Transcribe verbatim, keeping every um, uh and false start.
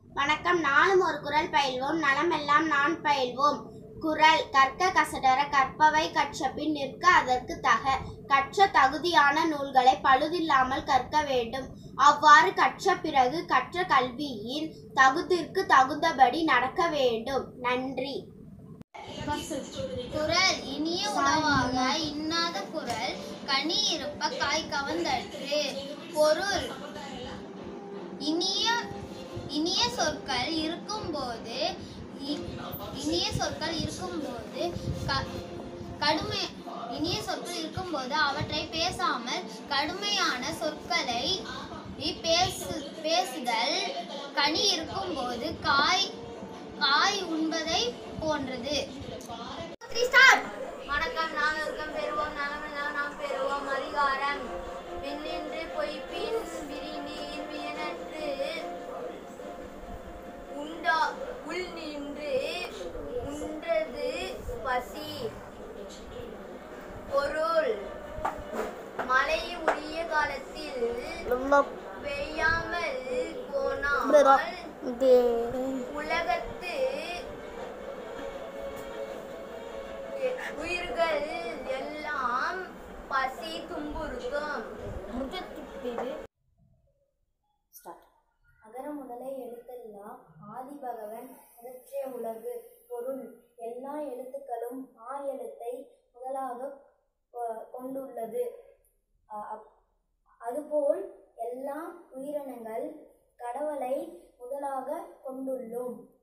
வணக்கம். நாளும் ஒரு குறள் பயில்வோம், நலமெல்லாம் நான் பயில்வோம். குறள்: கற்க கசடற கற்பவை கற்றபின் நிற்க அதற்கு தக. கற்ற தகுதியான நூல்களை பழுதில்லாமல் கற்க வேண்டும். அவ்வாறு கற்ற பிறகு கற்ற கல்வியின் தகுதிற்கு தகுந்தபடி நடக்க வேண்டும். நன்றி. குறள்: இனிய உணவாக இன்னாத குறள் கனி இருப்ப காய் கவர்ந்தற்று. பொருள்: இனிய இனிய சொற்கள் இருக்கும்போது இனிய சொற்கள் இருக்கும்போது கடுமை இனிய சொற்கள் இருக்கும்போது அவற்றை பேசாமல் கடுமையான சொற்களை பேசு பேசுதல் கனி இருக்கும்போது காய் காய் உண்பதை போன்றது. வணக்கம். நாளொருக்கம் பெறுவோம், நலமெல்லாம் நாம் பெறுவோம். அதிகாரம்: விண்ணின்று பொய்ப்பின் விரிநீர் வியனற்று உண்டா உள் நின்று உன்றது பசி. பொருள்: மழை உரிய காலத்தில் பெய்யாமல் போனால் உலகத்து உயிர்கள் எல்லாம் பசி துன்புறுத்தும். அகர முதல எழுத்தெல்லாம் ஆதி பகவன் முதற்றே உலகு. பொருள்: எல்லா எழுத்துக்களும் ஆ எழுத்தை முதலாக கொண்டுள்ளது. அதுபோல் எல்லா உயிரினங்கள் கடவுளை முதலாக கொண்டுள்ளோம்.